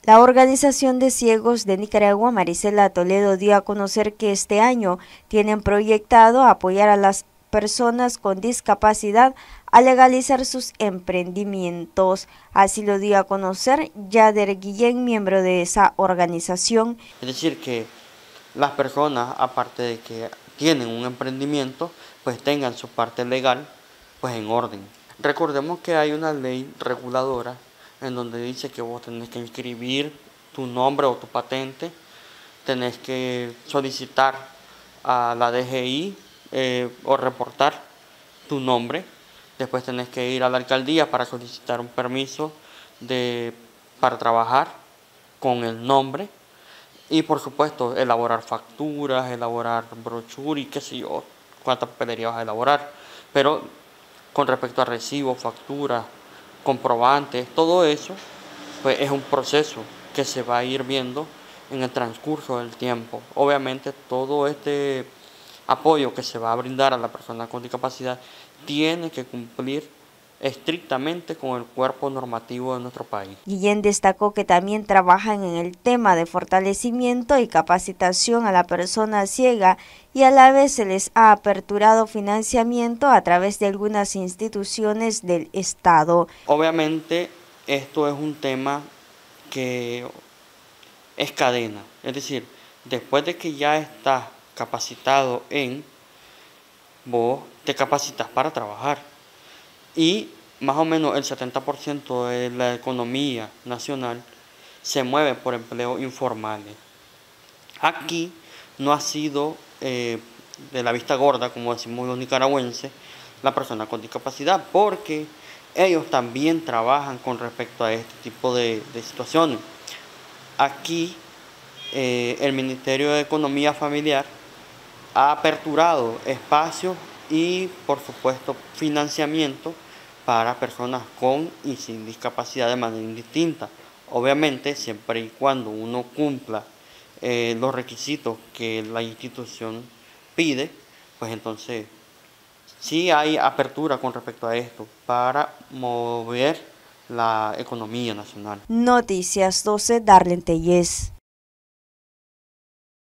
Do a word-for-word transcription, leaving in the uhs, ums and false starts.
La Organización de Ciegos de Nicaragua, Marisela Toledo, dio a conocer que este año tienen proyectado apoyar a las personas con discapacidad a legalizar sus emprendimientos. Así lo dio a conocer Yader Guillén, miembro de esa organización. Es decir, que las personas, aparte de que tienen un emprendimiento, pues tengan su parte legal pues en orden. Recordemos que hay una ley reguladora en donde dice que vos tenés que inscribir tu nombre o tu patente, tenés que solicitar a la D G I eh, o reportar tu nombre, después tenés que ir a la alcaldía para solicitar un permiso de, para trabajar con el nombre y por supuesto elaborar facturas, elaborar brochure y qué sé yo, cuánta papelería vas a elaborar, pero con respecto a recibos, facturas, comprobantes, todo eso, pues es un proceso que se va a ir viendo en el transcurso del tiempo. Obviamente todo este apoyo que se va a brindar a la persona con discapacidad tiene que cumplir estrictamente con el cuerpo normativo de nuestro país. Guillén destacó que también trabajan en el tema de fortalecimiento y capacitación a la persona ciega y a la vez se les ha aperturado financiamiento a través de algunas instituciones del Estado. Obviamente esto es un tema que es cadena, es decir, después de que ya estás capacitado en, vos te capacitas para trabajar y más o menos el setenta por ciento de la economía nacional se mueve por empleos informales. Aquí no ha sido eh, de la vista gorda, como decimos los nicaragüenses, la persona con discapacidad, porque ellos también trabajan con respecto a este tipo de, de situaciones. Aquí eh, el Ministerio de Economía Familiar ha aperturado espacios y por supuesto financiamiento para personas con y sin discapacidad de manera indistinta. Obviamente siempre y cuando uno cumpla eh, los requisitos que la institución pide, pues entonces sí hay apertura con respecto a esto para mover la economía nacional. Noticias doce, Darlene Tellez.